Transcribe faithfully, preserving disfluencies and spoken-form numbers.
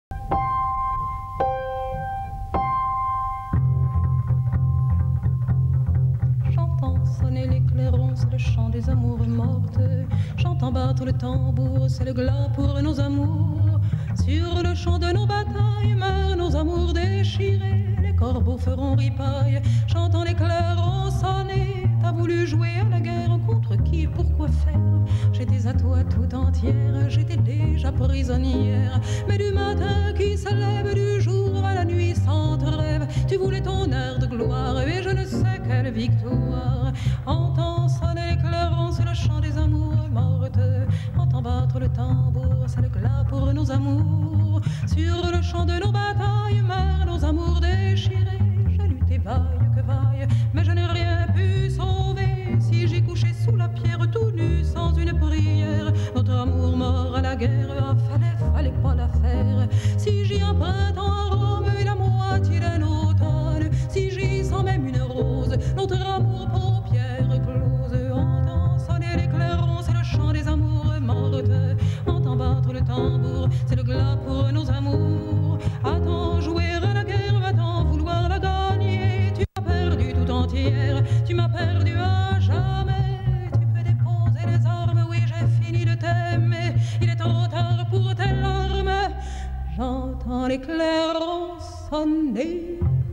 J'entends sonner les clairons, c'est le chant des amours mortes. J'entends battre le tambour, c'est le glas pour nos amours. Sur le champ de nos batailles meurent nos amours déchirés. Les corbeaux feront ripaille, j'entends les clairons sonner. T'as voulu jouer à la guerre, contre qui, pourquoi faire? J'étais à toi tout entière, j'étais déjà prisonnière. Mais du matin qui se lève, du jour à la nuit sans trêve, tu voulais ton air de gloire et je ne sais quelle victoire. Entends sonner les clairons, c'est le chant des amours mortes. Entends battre le tambour, c'est le glas pour nos amours. Sur le champ de nos batailles meurent nos amours déchirés. J'ai lutté vaille que vaille, mais je n'ai rien pu sauver. Si j'ai couché sous la pierre tout nu sans une prière, notre amour mort à la guerre, ah, fallait, fallait pas la faire. Si j'y emprunte en Rome la moitié d'un automne, si j'y sens même une rose, notre amour paupières closes. Entends sonner les clairons, c'est le chant des amours mortes. Entends battre le tambour, c'est le glas pour nos amours. Attends jouer à la guerre, va-t'en vouloir la gagner. Tu m'as perdu tout entière, tu m'as perdu à jamais. Tu peux déposer les armes, oui j'ai fini de t'aimer. Il est trop tard pour tes larmes. J'entends les clairons sonner.